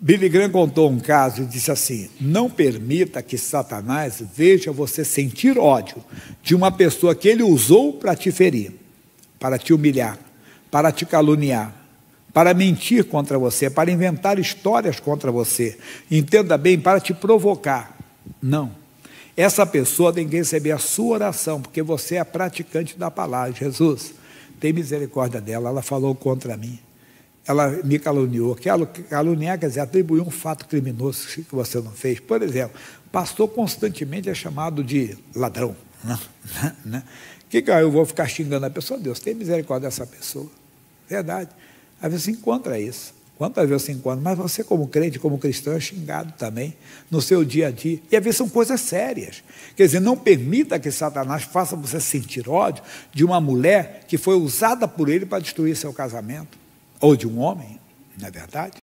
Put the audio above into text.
Billy Graham contou um caso e disse assim: não permita que Satanás veja você sentir ódio de uma pessoa que ele usou para te ferir, para te humilhar, para te caluniar, para mentir contra você, para inventar histórias contra você. Entenda bem, para te provocar. Não. Essa pessoa tem que receber a sua oração, porque você é praticante da palavra. Jesus, tem misericórdia dela, ela falou contra mim. Ela me caluniou. Caluniar quer dizer atribuir um fato criminoso que você não fez. Por exemplo, pastor constantemente é chamado de ladrão. Né? Que eu vou ficar xingando a pessoa? Deus, tem misericórdia dessa pessoa. Verdade. Às vezes você encontra isso. Quantas vezes você encontra? Mas você, como crente, como cristão, é xingado também no seu dia a dia. E às vezes são coisas sérias. Quer dizer, não permita que Satanás faça você sentir ódio de uma mulher que foi usada por ele para destruir seu casamento. Ou de um homem, não é verdade?